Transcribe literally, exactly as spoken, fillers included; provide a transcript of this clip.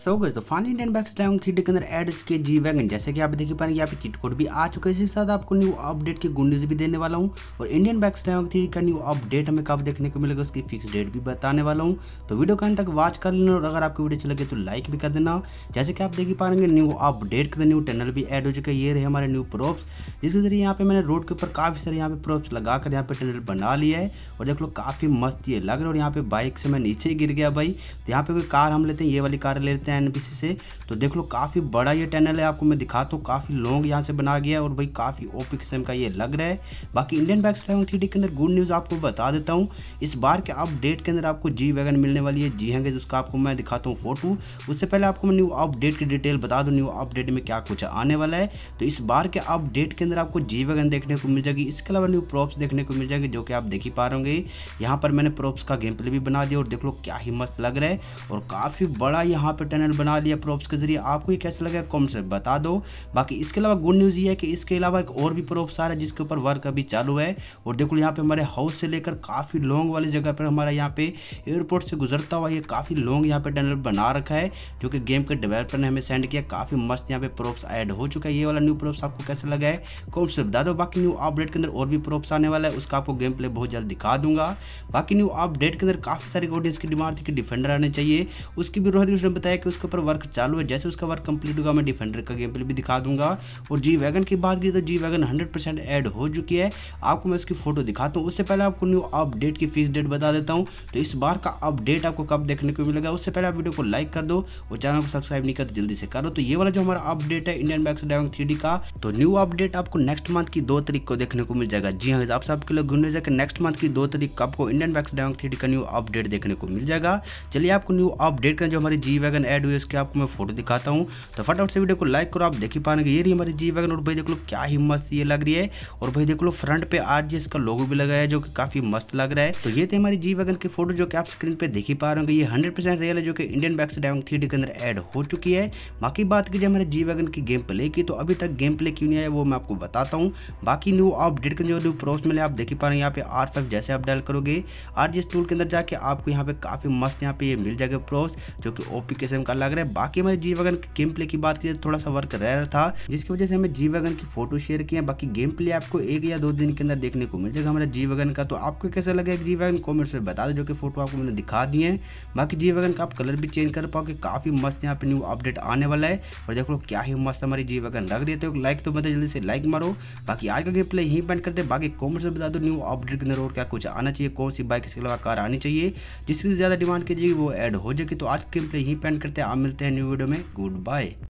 सो गए तो finally Indian bikes driving three D के अंदर ऐड हो चुकी है जी वैगन। जैसे कि आप देख पा रहे हैं यहाँ पे चीट कोड भी आ चुका है। इसी के साथ आपको न्यू अपडेट की गुड न्यूज़ भी देने वाला हूँ और इंडियन बाइक्स ड्राइविंग थ्री का न्यू अपडेट हमें कब देखने को मिलेगा उसकी फिक्स डेट भी बताने वाला हूँ। तो वीडियो को अंत तक वॉच कर लेना और अगर आपको वीडियो अच्छी लगे तो लाइक भी कर देना। जैसे कि आप देख पा रहे न्यू अपडेट के न्यू टनल भी ऐड हो चुका है। ये रहे हमारे न्यू प्रोप्स, जिसके जरिए यहाँ पे मैंने रोड के ऊपर काफ़ी सारे यहाँ पे प्रोप्स लगाकर यहाँ पे टनल बना लिया है और देख लो काफ़ी मस्त ये लग रहा है। और यहाँ पे बाइक से मैं नीचे गिर गया भाई, तो यहाँ पे कोई कार हम लेते हैं, ये वाली कार ले लेते हैं एनबीसी से। तो देख लो काफ़ी बड़ा ये टनल है, आपको मैं दिखाता हूँ काफ़ी लॉन्ग यहाँ से बना गया है और भाई काफ़ी ओपी किस्म का ये लग रहा है। बाकी Indian bikes driving three D के अंदर गुड न्यूज़ आपको बता देता हूँ, इस बार के अपडेट के अंदर आपको जी वैगन मिलने वाली है। जी हाँ गाइस, उसका आपको मैं दिखाता हूँ फोटो। उससे पहले आपको मैं न्यू अपडेट की डिटेल बता दूँ, न्यू अपडेट में क्या कुछ आने वाला है। तो इस बार के अपडेट के अंदर आपको जी वैगन देखने को मिल जाएगी। इसके अलावा न्यू प्रॉप्स देखने को मिल जाएंगे, जो कि आप देख ही पा रहे होंगे। यहाँ पर मैंने प्रॉप्स का गेम प्ले भी बना दिया और देख लो क्या ही मस्त लग रहा है और काफ़ी बड़ा यहाँ पे टनल बना लिया प्रॉप्स के जरिए। आपको ये कैसा लगा कमेंट से बता दो। बाकी इसके अलावा गुड न्यूज़ ये है कि इसके अलावा एक और भी प्रॉप्स आ रहा है जिसके ऊपर वर्क अभी चालू है। और देखो यहाँ पे हमारे हाउस से लेकर काफ़ी लॉन्ग वाली जगह पर हमारा यहाँ पे एयरपोर्ट से गुजरता हुआ ये काफ़ी लॉन्ग यहाँ पे टनल बना रखा है, जो कि गेम के डेवलपर ने हमें सेंड किया। काफ़ी मस्त यहाँ पे प्रॉप्स ऐड हो चुका है। ये वाला न्यू प्रॉप्स आपको कैसा लगा है कमेंट से बता दो। बाकी न्यू अपडेट के अंदर और भी प्रॉप्स आने वाला है, उसका आपको गेम प्ले बहुत जल्द दिखा दूंगा। बाकी न्यू अपडेट के अंदर काफ़ी सारी ऑडियंस की डिमांड थी कि डिफेंडर आने चाहिए, उसकी भी रोहित ने बताया कि उसके ऊपर वर्क चालू है। जैसे उसका वर्क कंप्लीट होगा मैं डिफेंडर का गेम प्ले भी दिखा दूंगा। और जी वैगन की बात की तो G wagon hundred percent add हो चुकी है, आपको मैं उसकी फोटो दिखाता हूँ। उससे पहले आपको न्यू अपडेट की फिक्स डेट बता देता हूँ। तो इस बार का अपडेट आपको कब देखने को मिलेगा, उससे पहले आप वीडियो को लाइक कर दो और चैनल को सब्सक्राइब नहीं कर तो जल्दी से करो। तो ये वाला जो हमारा अपडेट है Indian bikes driving three D का, तो न्यू अपडेट आपको नेक्स्ट मंथ की दो तारीख को देखने को मिल जाएगा। जी हाँ, आप सबके लिए गुड न्यूज़ है कि नेक्स्ट मंथ की दो तारीख को आपको Indian bikes driving three D का न्यू अपडेट देखने को मिल जाएगा। चलिए आपको न्यू अपडेट का जो हमारी जी वैगन ऐड हुई है उसके आपको मैं फोटो दिखाता हूँ। तो फटाफट से वीडियो को लाइक करो, आप देख ही पाएंगे ये रही हमारी जी वैगन। और भाई देख लो क्या ही मस्त ये लग रही है। और भाई देख लो फ्रंट पे आरजीएस का लोगो भी लगाया है, जो कि काफी मस्त लग रहा है। तो ये थी हमारी जी वैगन की फोटो, जो कि आप स्क्रीन पे देख ही पा रहे होंगे। ये हंड्रेड परसेंट रियल है, जो कि Indian bikes driving three D के अंदर ऐड हो चुकी है। बाकी बात कीजिए हमारे जी वैगन की गेम प्ले की, तो अभी तक गेम प्ले क्यों नहीं आया वो मैं आपको बताता हूँ। बाकी न्यू अपडेट के जो न्यू प्रोप्स मिले आप देख ही पा रहे हैं। यहाँ पे आर फाइव जैसे आप डायल करोगे आरजीएस टूल के अंदर जाके आपको यहाँ पे काफी मस्त यहाँ पे ये मिल जाएगा प्रोप्स, जो कि ओपी किस्म का लग रहा है। बाकी हमारे जी वैगन की गेम प्ले की बात कीजिए थोड़ा सा वर्क रह रहा था, जिसकी वजह से हमें जी वैगन की फोटो शेयर किया। बाकी गेम प्ले आपको एक या दो दिन के अंदर देखने को मिल जाएगा हमारा जी वैगन का। तो आपको कैसा लगा जी वैगन कमेंट्स में बता दो, जो कि फोटो आपको मैंने दिखा दी है। बाकी जी वैगन का आप कलर भी चेंज कर पाओगे, काफी मस्त यहाँ पे न्यू अपडेट आने वाला है। और देख लो क्या ही मस्त हमारी जी वैगन लग रही है। तो लाइक तो मतलब जल्दी से लाइक मारो। बाकी आज का गेम प्ले यहीं पेंट करते हैं। बाकी कमेंट्स में बता दो न्यू अपडेट के अंदर और क्या कुछ आना चाहिए, कौन सी बाइक इसके अलावा कार आनी चाहिए जिसकी ज्यादा डिमांड कीजिएगी वो ऐड हो जाएगी। तो आज गेम प्ले यहीं पेंट करते हैं। आप मिलते हैं न्यू वीडियो में, गुड बाय।